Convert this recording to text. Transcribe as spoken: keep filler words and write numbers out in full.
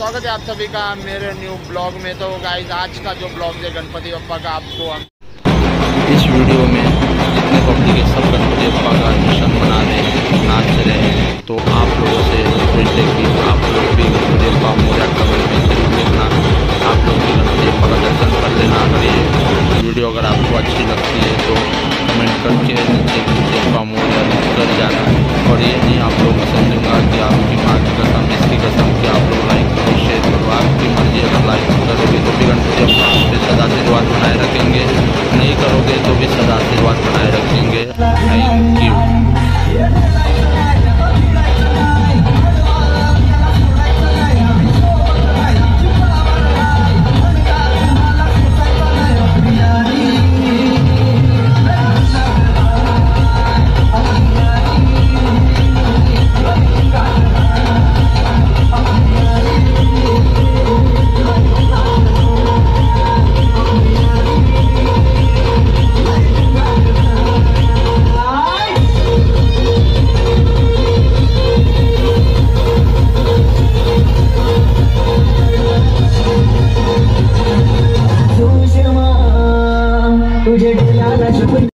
स्वागत है आप सभी का मेरे न्यू ब्लॉग में। तो गाइस आज का जो ब्लॉग है गणपति बप्पा का, आपको हम इस वीडियो में जितने पब्लिक है सब गणपति बप्पा का जश्न मना रहे हैं, नाच रहे हैं। तो आप लोगों से रिक्वेस्ट है कि आप लोग भी गणपति बप्पा मोरया कमेंट में जरूर देखना, आप लोग भी गणपति बप्पा का दर्शन कर लेना। अगर ये वीडियो अगर आपको अच्छी लगती है तो कमेंट करके नीचे गणपति बप्पा मोरया कर जाना। और ये नहीं आप लोग समझूंगा कि आपकी माँ की कसम, इसकी कसम कि आप लोग लाइक करो, शेयर करो, आपकी मर्जी। अगर लाइक करोगे तो भी गणपति बप्पा आप पे सदा आशीर्वाद बनाए रखेंगे, नहीं करोगे तो भी सदा आशीर्वाद बनाए रखेंगे। Thank you. तुझे